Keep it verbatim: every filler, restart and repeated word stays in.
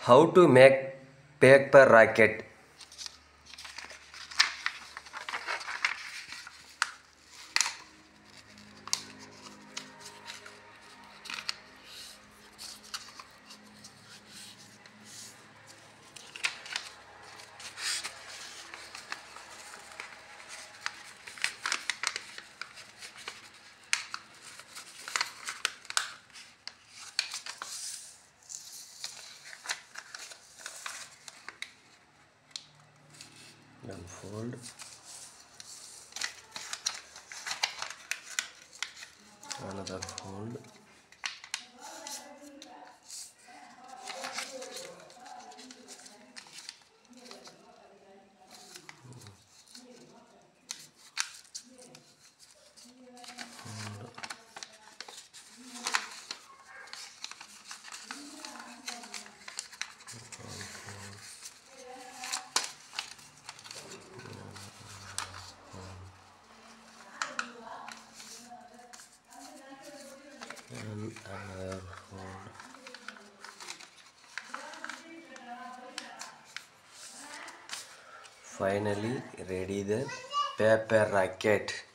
How to make paper racket? Unfold. Another fold. And another fold. Finally ready the paper racket.